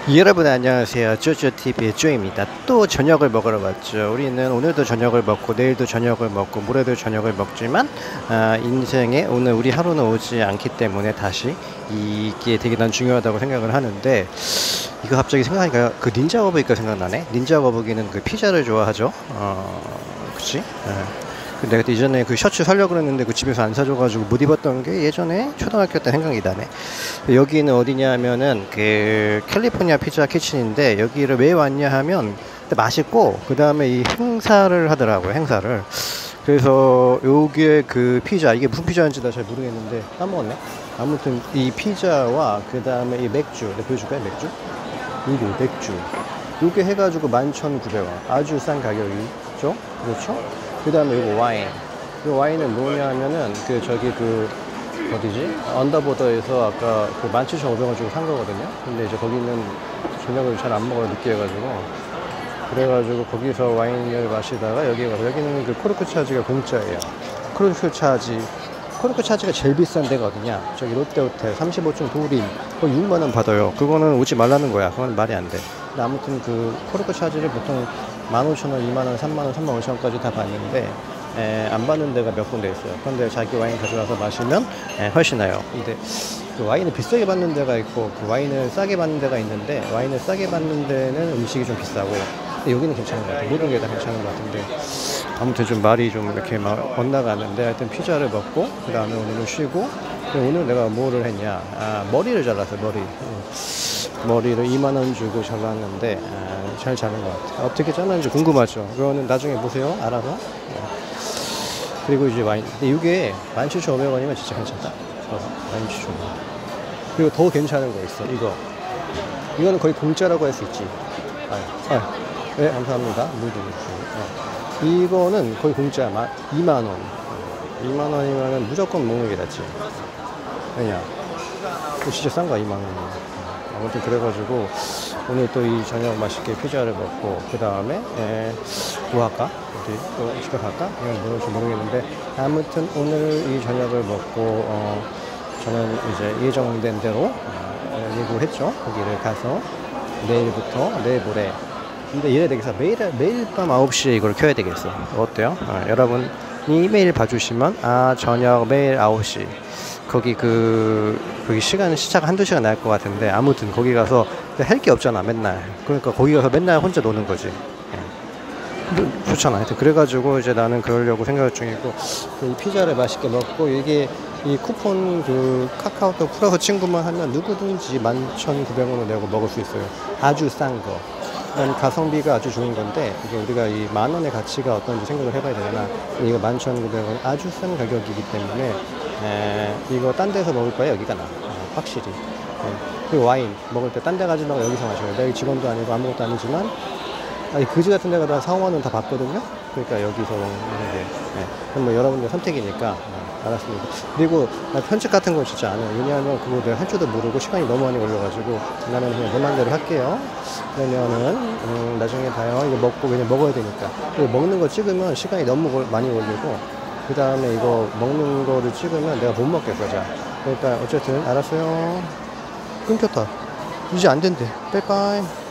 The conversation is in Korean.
여러분 안녕하세요. 쪼쪼TV의 쪼입니다. 또 저녁을 먹으러 왔죠. 우리는 오늘도 저녁을 먹고 내일도 저녁을 먹고 모레도 저녁을 먹지만 인생에 오늘 우리 하루는 오지 않기 때문에 다시 이게 되게 난 중요하다고 생각을 하는데, 이거 갑자기 생각하니까 그 닌자 거북이가 생각나네. 닌자 거북이는 그 피자를 좋아하죠. 그치? 내가 그때 이전에 그 셔츠 사려고 그랬는데 그 집에서 안 사줘가지고 못 입었던 게 예전에 초등학교 때 생각이 나네. 여기는 어디냐 하면은 그 캘리포니아 피자 키친인데, 여기를 왜 왔냐 하면 맛있고 그 다음에 이 행사를 하더라고요. 행사를. 그래서 요게 그 피자, 이게 무슨 피자인지 나 잘 모르겠는데 까먹었네. 아무튼 이 피자와 그 다음에 이 맥주, 내가 보여줄까요? 맥주? 이게 맥주 요게 해가지고 11,900원, 아주 싼 가격이죠. 그렇죠? 그 다음에 이거 와인. 이 와인은 뭐냐 하면은 그 저기 그 어디지? 언더보더에서 아까 그 17,500원 주고 산 거거든요. 근데 이제 거기는 저녁을 잘 안 먹어요, 늦게 해가지고. 그래가지고 거기서 와인을 마시다가 여기 가서, 여기는 그 코르크 차지가 공짜예요. 코르크 차지가 제일 비싼 데가 어디냐? 저기 롯데호텔 35층 도림, 거기 6만원 받아요. 그거는 오지 말라는 거야. 그건 말이 안 돼. 근데 아무튼 그 코르크 차지를 보통 15,000원, 2만원, 3만원, 35,000원까지 다 받는데 안 받는 데가 몇 군데 있어요. 그런데 자기 와인 가져와서 마시면 훨씬 나요. 근데 그 와인을 비싸게 받는 데가 있고 그 와인을 싸게 받는 데가 있는데, 와인을 싸게 받는 데는 음식이 좀 비싸고, 근데 여기는 괜찮은 것 같아요. 모든 게 다 괜찮은 것 같은데, 아무튼 좀 말이 좀 이렇게 막 엇나가는데, 하여튼 피자를 먹고 그 다음에 오늘은 쉬고, 오늘 내가 뭐를 했냐, 머리를 잘랐어요. 머리를 2만원 주고 잘랐는데 잘 자른 것 같아요. 어떻게 잘랐는지 궁금하죠. 그거는 나중에 보세요. 알아서. 그리고 이제 와인. 근데 이게 17,500원이면 진짜 괜찮다. 17,500원. 그리고 더 괜찮은 거 있어. 이거는 거의 공짜라고 할 수 있지. 네, 감사합니다. 물도 주시고. 이거는 거의 공짜. 2만원. 2만원이면 무조건 먹는 게 낫지. 왜냐? 진짜 싼 거야, 2만원이면. 아무튼 그래가지고 오늘 또 이 저녁 맛있게 피자를 먹고 그 다음에 뭐 할까? 어디 또 집에 갈까? 이건 뭐일지 모르겠는데, 아무튼 오늘 이 저녁을 먹고 저는 이제 예정된 대로 예고했죠. 거기를 가서 내일부터 내일 모레. 근데 이래야 되겠어. 매일 밤 9시에 이걸 켜야 되겠어. 어때요? 여러분이 매일 봐주시면 저녁 매일 9시 거기 거기 시작 한두 시간 날 것 같은데, 아무튼 거기 가서 할 게 없잖아 맨날. 그러니까 거기 가서 맨날 혼자 노는 거지. 좋잖아. 하여튼 그래가지고 이제 나는 그러려고 생각 중이고, 이 피자를 맛있게 먹고, 이게 이 쿠폰 그 카카오톡 플러스 친구만 하면 누구든지 11,900원을 내고 먹을 수 있어요. 아주 싼 거. 가성비가 아주 좋은 건데, 이게 우리가 이 만원의 가치가 어떤지 생각을 해봐야 되잖아. 이거 11,900원 아주 싼 가격이기 때문에 이거 딴 데서 먹을 거야. 여기가 나. 확실히. 그리고 와인 먹을 때 딴 데 가지 말고 여기서 마셔요. 내가 직원도 아니고 아무것도 아니지만 그지 같은 데가 다 4,5만원 다 받거든요. 그러니까 여기서 먹는 게. 그럼 뭐 여러분들 선택이니까. 알았습니다. 그리고 나 편집 같은 거 진짜 안 해요. 왜냐하면 그거 내가 할 줄도 모르고 시간이 너무 많이 걸려가지고, 나는 그냥 내 맘대로 할게요. 그러면은 나중에 봐요. 이거 먹고 그냥 먹어야 되니까. 이거 먹는 거 찍으면 시간이 너무 많이 걸리고, 그 다음에 이거 먹는 거를 찍으면 내가 못 먹겠어. 자, 그러니까 어쨌든 알았어요. 끊겼다. 이제 안 된대. 빠이빠이.